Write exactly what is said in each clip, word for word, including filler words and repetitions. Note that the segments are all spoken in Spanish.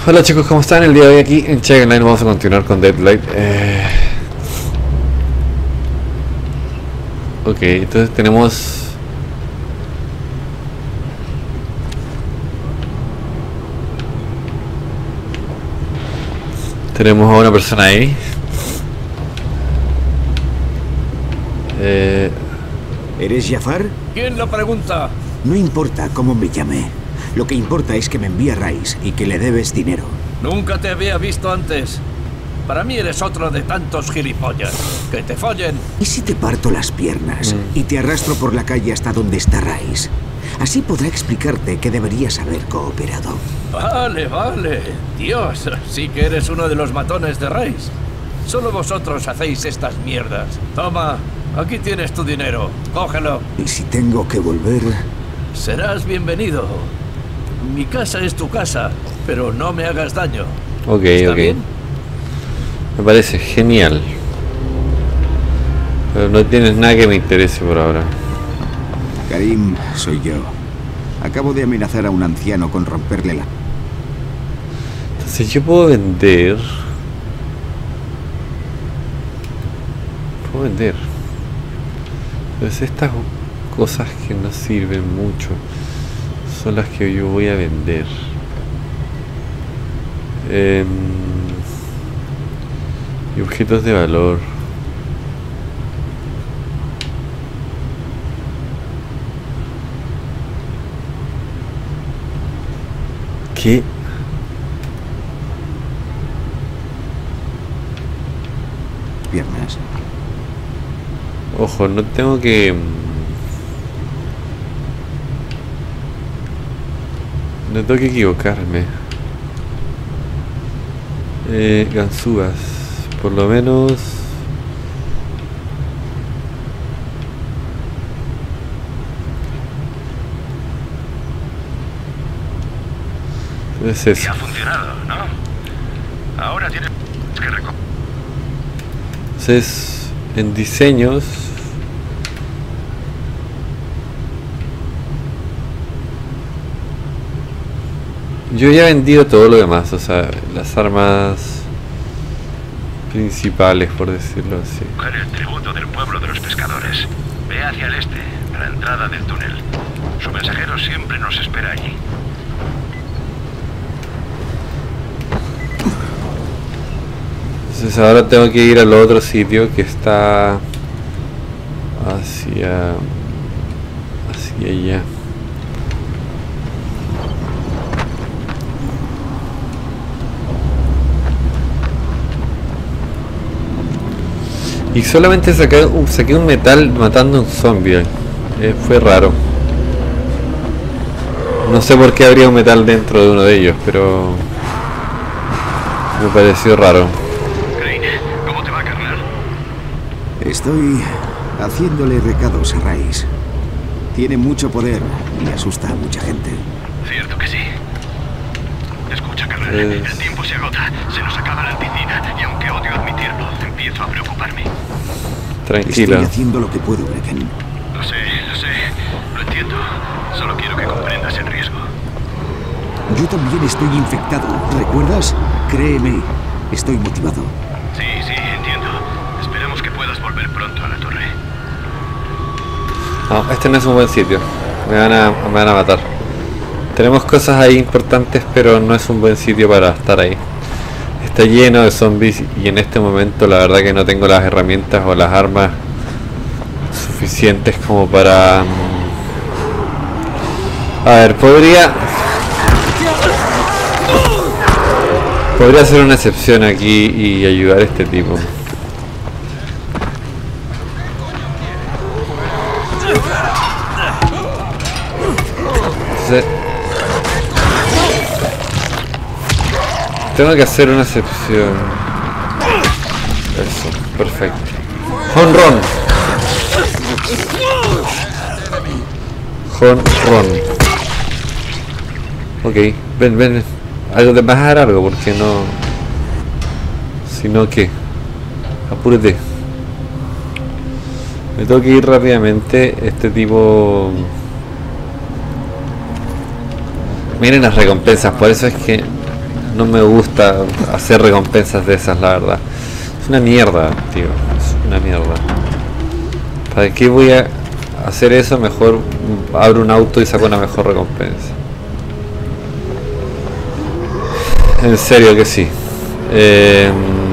Hola chicos, ¿cómo están? El día de hoy aquí en Check Online vamos a continuar con Deadlight. Eh... Ok, entonces tenemos... Tenemos a una persona ahí. Eh... ¿Eres Jafar? ¿Quién lo pregunta? No importa cómo me llame. Lo que importa es que me envía Rais y que le debes dinero. Nunca te había visto antes. Para mí eres otro de tantos gilipollas. ¡Que te follen! ¿Y si te parto las piernas Mm. y te arrastro por la calle hasta donde está Rais? Así podrá explicarte que deberías haber cooperado. Vale, vale. Dios, sí que eres uno de los matones de Rais. Solo vosotros hacéis estas mierdas. Toma, aquí tienes tu dinero. Cógelo. Y si tengo que volver... Serás bienvenido. Mi casa es tu casa, pero no me hagas daño. Ok, ¿Está ok. bien? Me parece genial. Pero no tienes nada que me interese por ahora. Karim, soy yo. Acabo de amenazar a un anciano con romperle la... Entonces yo puedo vender... Puedo vender. Entonces estas cosas que no sirven mucho son las que yo voy a vender. Eh, y objetos de valor. ¿Qué? piernas. Ojo, no tengo que... No tengo que equivocarme. Eh, ganzúas. Por lo menos... Es eso. Y ha funcionado, ¿no? Ahora tienes que recoger. Entonces, en diseños... Yo ya he vendido todo lo demás, o sea, las armas principales, por decirlo así. el tributo del pueblo de los pescadores. Ve hacia el este, a la entrada del túnel. Su mensajero siempre nos espera allí. Entonces ahora tengo que ir al otro sitio que está hacia hacia allá. Y solamente saqué un, saqué un metal matando a un zombie. Eh, fue raro. No sé por qué habría un metal dentro de uno de ellos, pero me pareció raro. Crane, ¿cómo te va, carnal? Estoy haciéndole recados a Rais. Tiene mucho poder y asusta a mucha gente. Cierto que sí. Escucha, carnal, Es- el tiempo se agota, se nos acaba la anticina, y aunque odio admitirlo, empiezo a preocuparme. Tranquilo. Estoy haciendo lo que puedo, Brecken. Lo sé, lo sé, lo entiendo. Solo quiero que comprendas el riesgo. Yo también estoy infectado, ¿recuerdas? Créeme, estoy motivado. Sí, sí, entiendo. Esperemos que puedas volver pronto a la torre. No, este no es un buen sitio. Me van a, me van a matar. Tenemos cosas ahí importantes, pero no es un buen sitio para estar ahí. Está lleno de zombies y en este momento la verdad que no tengo las herramientas o las armas suficientes como para... A ver, podría... Podría hacer una excepción aquí y ayudar a este tipo. Entonces, tengo que hacer una excepción. Eso, perfecto. Home run. Home run. Ok, ven, ven. Algo de bajar algo, porque no. Si no, ¿qué? Apúrate. Me tengo que ir rápidamente. Este tipo... Miren las recompensas, por eso es que no me gusta hacer recompensas de esas, la verdad. Es una mierda, tío. Es una mierda. ¿Para qué voy a hacer eso? Mejor abro un auto y saco una mejor recompensa. En serio que sí. Eh,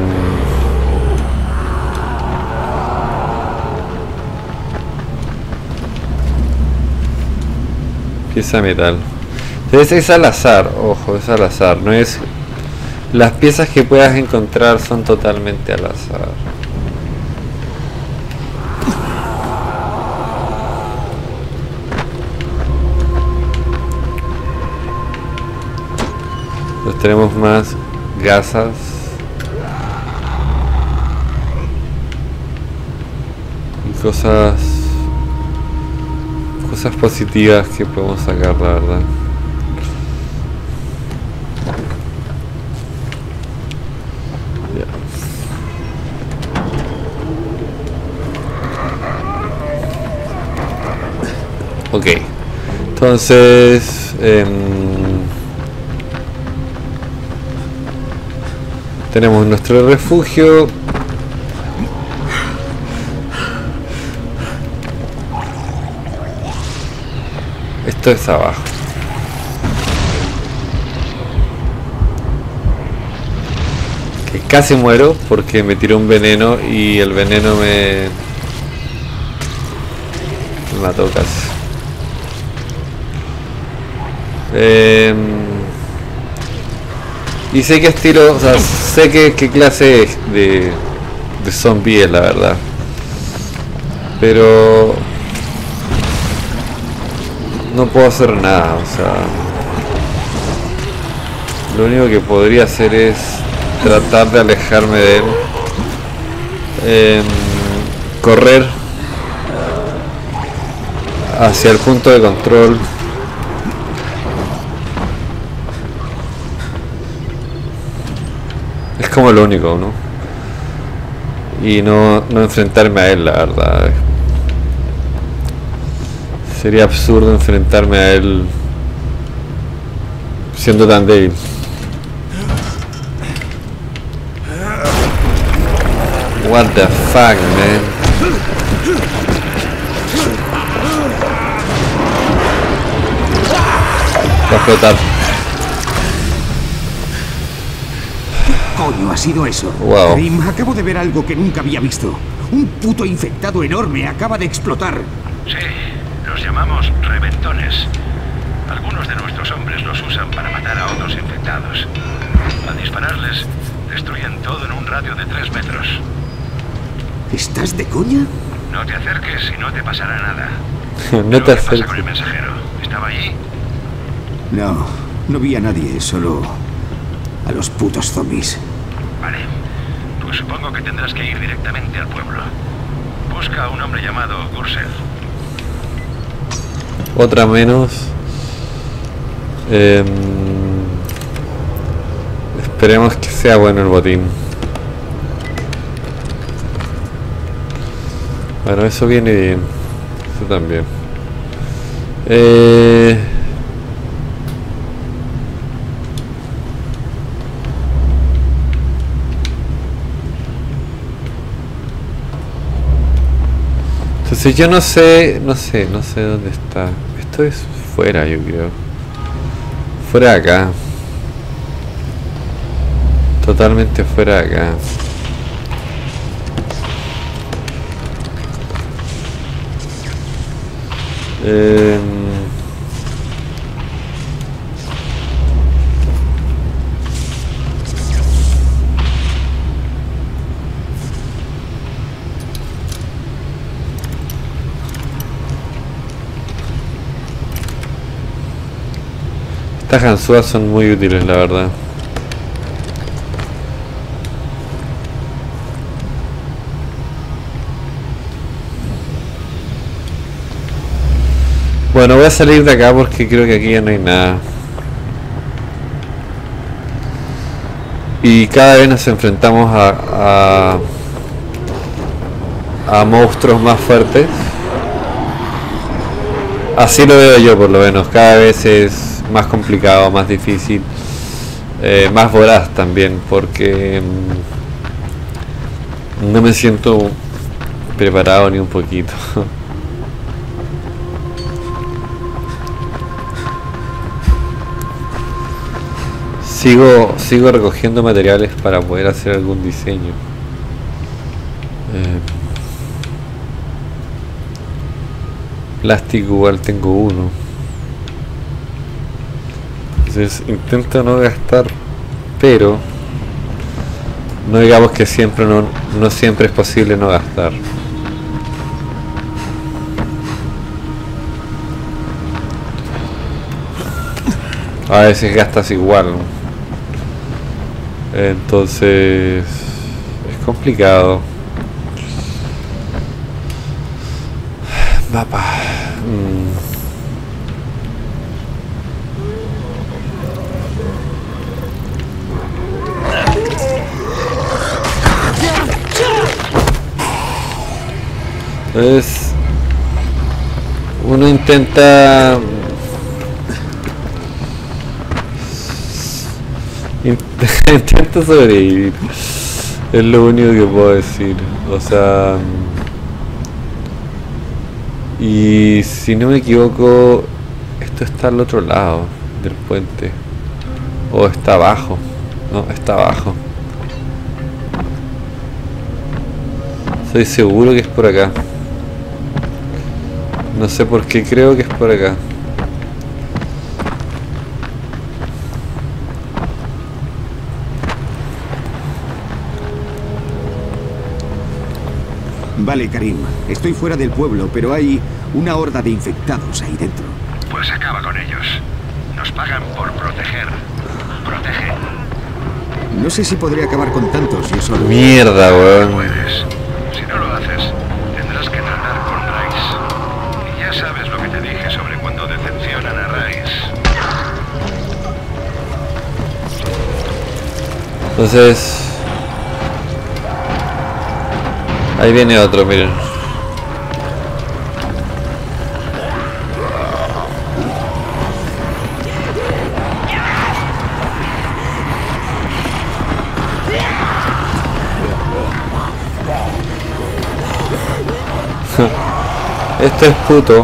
pieza de metal. Entonces es al azar, ojo, es al azar. No es. Las piezas que puedas encontrar son totalmente al azar. Pues tenemos más gasas. Y cosas. Cosas positivas que podemos sacar, la verdad. Ya. Ok. Entonces. Eh, Tenemos nuestro refugio. Esto es abajo. Que casi muero porque me tiró un veneno y el veneno me, me mató casi. Eh, Y sé qué estilo, o sea, sé qué, qué clase de, de zombie es, la verdad. Pero no puedo hacer nada, o sea. Lo único que podría hacer es tratar de alejarme de él. Eh, correr hacia el punto de control. Es como lo único, ¿no? Y no, no enfrentarme a él, la verdad. Sería absurdo enfrentarme a él siendo tan débil. What the fuck, man. Va a explotar. Coño, ha sido eso. Wow. Grim, acabo de ver algo que nunca había visto. Un puto infectado enorme acaba de explotar. Sí, los llamamos reventones. Algunos de nuestros hombres los usan para matar a otros infectados. Al dispararles, destruyen todo en un radio de tres metros. ¿Estás de coña? No te acerques y no te pasará nada. No te ¿Qué pasa acerques. con el mensajero? ¿Estaba allí? No, no vi a nadie, solo a los putos zombies. Vale. Pues supongo que tendrás que ir directamente al pueblo. Busca a un hombre llamado Gursel. Otra menos. Eh, esperemos que sea bueno el botín. Bueno, eso viene bien. Eso también. Eh, entonces yo no sé, no sé, no sé dónde está. Esto es fuera, yo creo. Fuera de acá. Totalmente fuera de acá. Eh, estas ganzúas son muy útiles, la verdad. Bueno, voy a salir de acá porque creo que aquí ya no hay nada. Y cada vez nos enfrentamos a, a, a monstruos más fuertes. Así lo veo yo, por lo menos. Cada vez es más complicado, más difícil. eh, más voraz también, porque mm, no me siento preparado ni un poquito. Sigo, sigo recogiendo materiales para poder hacer algún diseño. Eh, plástico igual tengo uno. Entonces intento no gastar, pero no digamos que siempre no, no siempre es posible no gastar. A veces gastas igual, ¿no? Entonces es complicado. Mapa. Mm. Entonces uno intenta intento sobrevivir, es lo único que puedo decir. O sea, y si no me equivoco, esto está al otro lado del puente, o está abajo. No, está abajo. Estoy seguro que es por acá. No sé por qué, creo que es por acá. Vale, Karim. Estoy fuera del pueblo, pero hay una horda de infectados ahí dentro. Pues acaba con ellos. Nos pagan por proteger. Protege. No sé si podré acabar con tantos yo solo. Mierda, weón. Puedes. Si no lo haces, tendrás que tratar con Rais. Y ya sabes lo que te dije sobre cuando decepcionan a Rais. Entonces... ahí viene otro, miren. Esto es puto.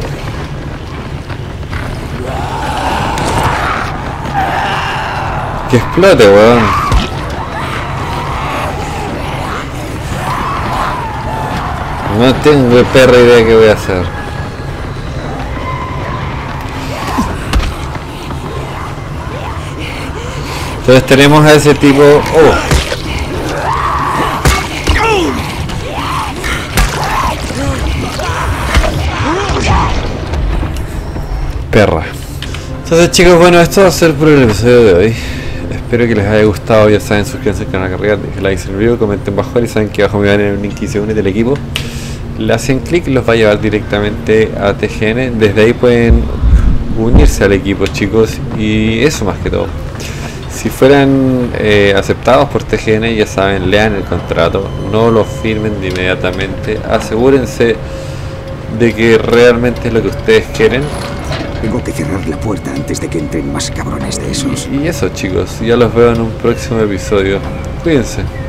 Que explote, weón. No tengo perra idea qué voy a hacer. Entonces tenemos a ese tipo. Oh. Perra. Entonces, chicos, bueno, esto va a ser por el episodio de hoy. Espero que les haya gustado. Ya saben, suscríbanse al canal Carregar, dejen like en el video, comenten bajo y saben que abajo me van a un link y se unen del equipo. Le hacen clic, los va a llevar directamente a T G N. Desde ahí pueden unirse al equipo, chicos, y eso más que todo. Si fueran eh, aceptados por T G N, ya saben, lean el contrato, no lo firmen de inmediatamente, asegúrense de que realmente es lo que ustedes quieren. Tengo que cerrar la puerta antes de que entren más cabrones de esos. Y eso, chicos, ya los veo en un próximo episodio. Cuídense.